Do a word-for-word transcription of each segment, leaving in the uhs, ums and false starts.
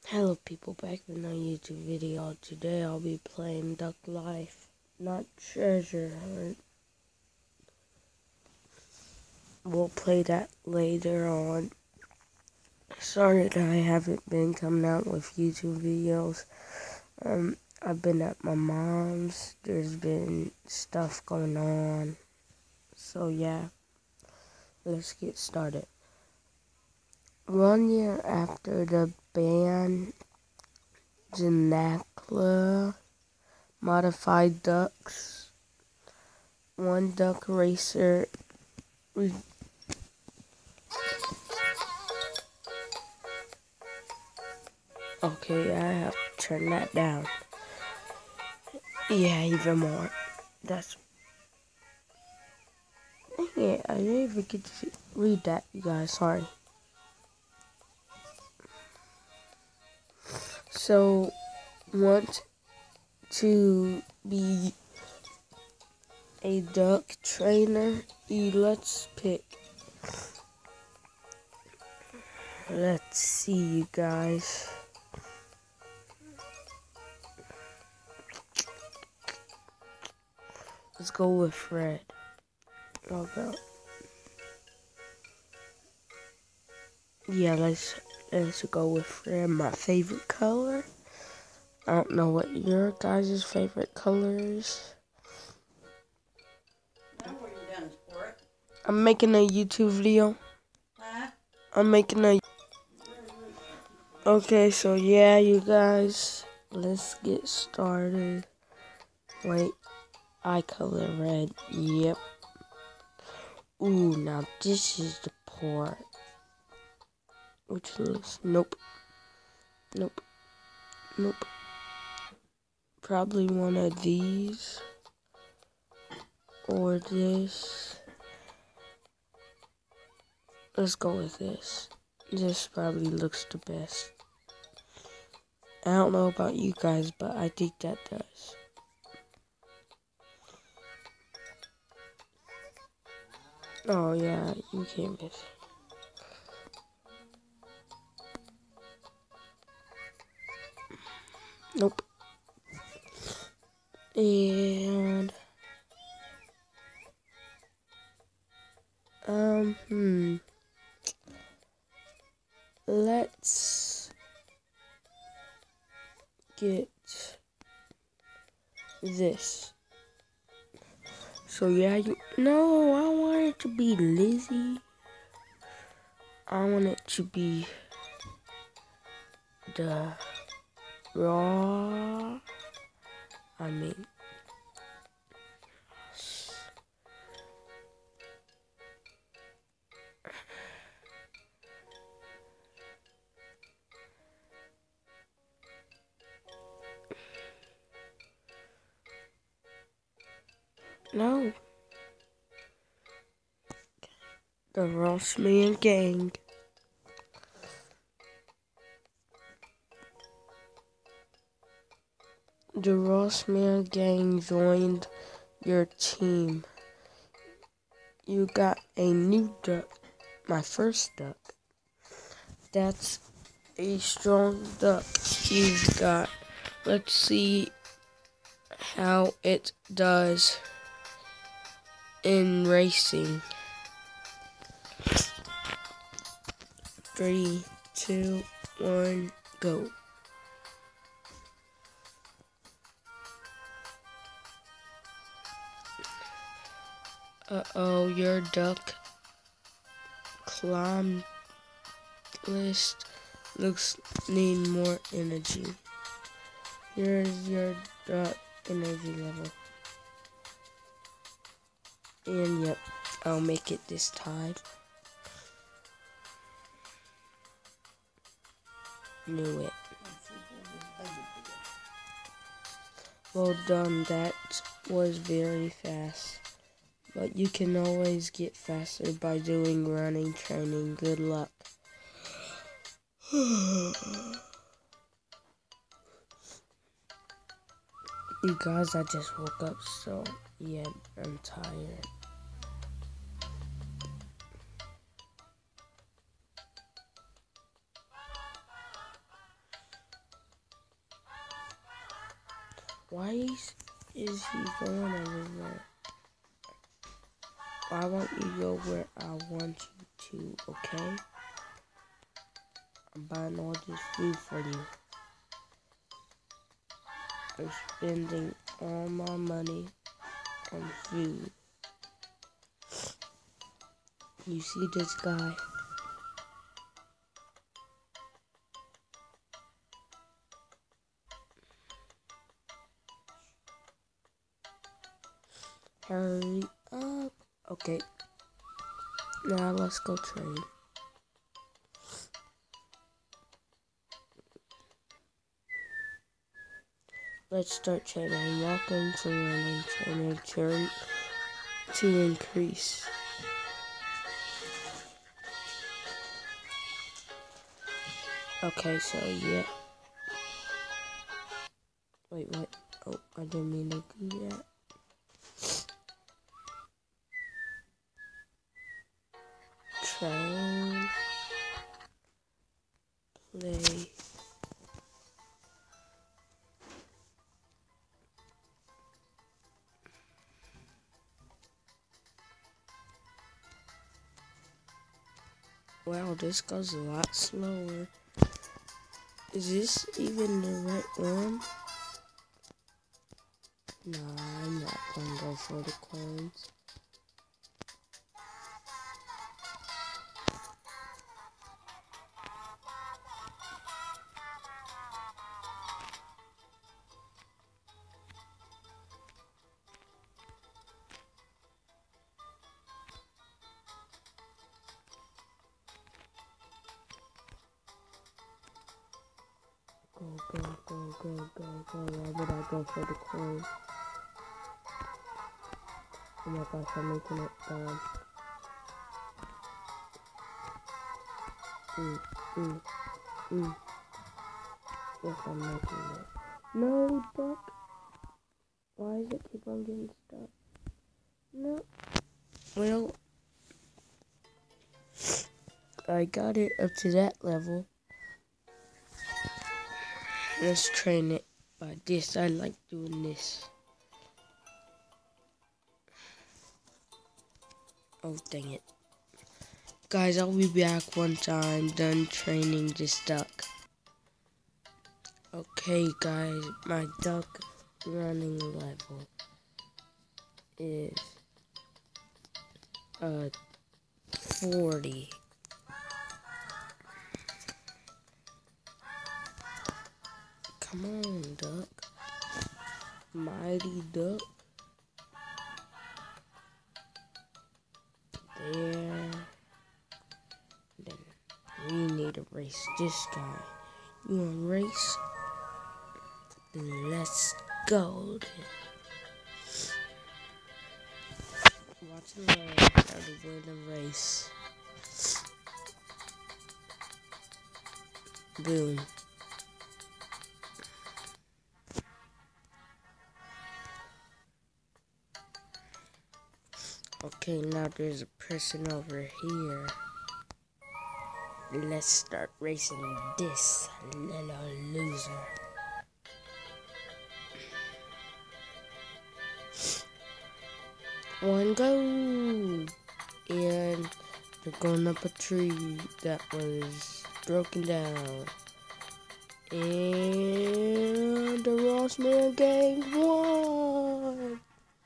Hello people, back with another YouTube video. Today I'll be playing Duck Life, not Treasure Hunt. We'll play that later on. Sorry that I haven't been coming out with YouTube videos. Um, I've been at my mom's. There's been stuff going on. So yeah, let's get started. One year after the ban, Janakla modified ducks. One duck racer. Okay, I have to turn that down. Yeah, even more. That's. Yeah, I didn't even get to see, read that, you guys. Sorry. So, want to be a duck trainer? E, let's pick. Let's see, you guys. Let's go with Fred. I'll go. Yeah, let's let's go with Fred. My favorite color. I don't know what your guys' favorite color is. I'm making a YouTube video. Huh? I'm making a... Okay, so yeah, you guys, let's get started. Wait, eye color red. Yep. Ooh, now this is the part. Which looks... Nope. Nope. Nope. Probably one of these. Or this. Let's go with this. This probably looks the best. I don't know about you guys, but I think that does. Oh yeah, you can't miss. Nope. And um hmm. Let's get this. So yeah, you no, I want it to be Lizzie. I want it to be the raw. I mean, no, the Rossman gang. The Rossman gang joined your team. You got a new duck. My first duck. That's a strong duck you've got. Let's see how it does in racing. Three, two, one, go. Uh-oh, your duck climb list looks need more energy. Here's your duck energy level. And yep, I'll make it this time. Knew it. Well done, that was very fast. But you can always get faster by doing running training. Good luck. You guys, I just woke up, so yeah, I'm tired. Why is, is he going over there? Why won't you go where I want you to, okay? I'm buying all this food for you. I'm spending all my money on food. You see this guy? Hurry up. Okay. Now let's go train. Let's start training. Welcome to learning training turn to increase. Okay, so yeah. Wait, what? Oh, I didn't mean to do that. Train. Play. Wow, this goes a lot slower. Is this even the right one? Nah, I'm not gonna go for the coins. Go, go, go, go, go, go. Why would I go for the coin? Oh my gosh, I'm making it down. Mm, mm, mm. Yes, I'm making it. No, duck. Why does it keep on getting stuck? No. Well, I got it up to that level. Let's train it by this. I like doing this. Oh, dang it. Guys, I'll be back once I'm done training this duck. Okay, guys, my duck running level is uh forty. Come on, duck. Mighty duck. There. Then we need to race this guy. You wanna race? Then let's go. Watch and learn how to win a race. Boom. Okay, now there's a person over here. Let's start racing this little loser. One go! And they're going up a tree that was broken down. And the Rossman gang won!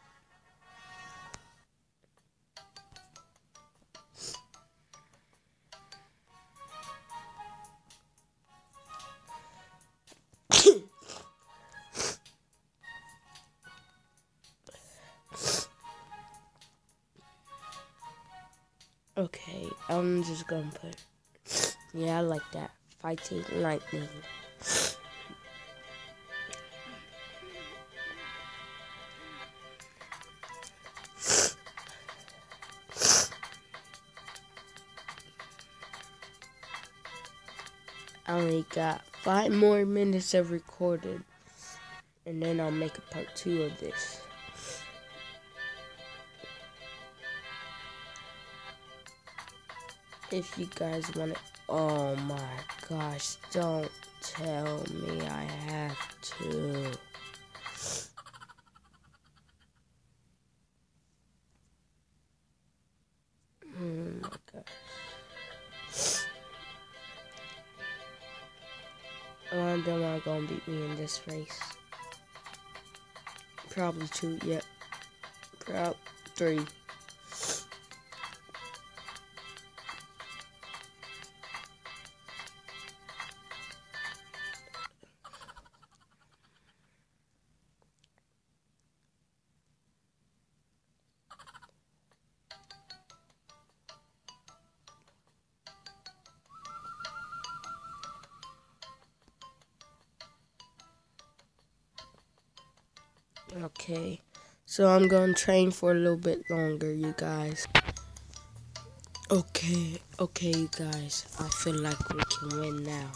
Okay, I'm just gonna put, yeah, I like that, fighting lightning. I only got five more minutes of recorded, and then I'll make a part two of this. If you guys want it, oh my gosh, don't tell me I have to. One of them are gonna beat me in this race. Probably two, yep. Prob three. Okay, so I'm gonna train for a little bit longer, you guys. Okay, okay, you guys. I feel like we can win now.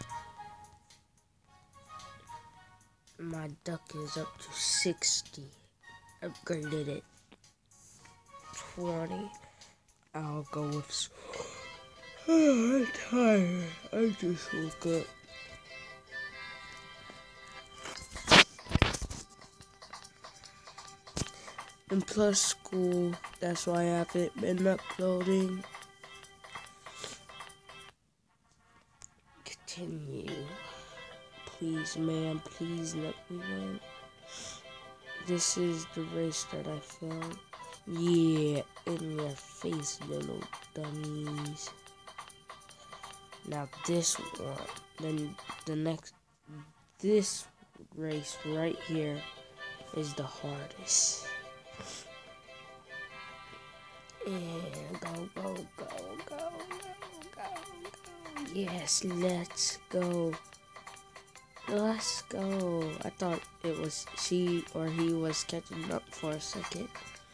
My duck is up to sixty. Upgraded it. twenty. I'll go with... Oh, I'm tired. I just woke up. And plus school, that's why I haven't been uploading. Continue. Please, man, please let me win. This is the race that I found. Yeah, in your face, little dummies. Now this one, then the next, this race right here is the hardest. And go, go, go, go, go, go, go. Yes, let's go. Let's go. I thought it was she or he was catching up for a second.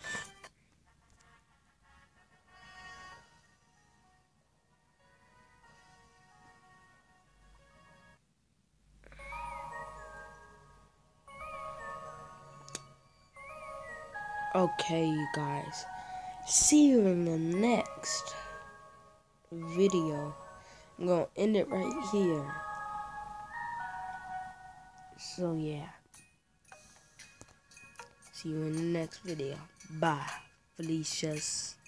Okay, you guys. See you in the next video. I'm gonna end it right here. So yeah. See you in the next video. Bye, Felicia's.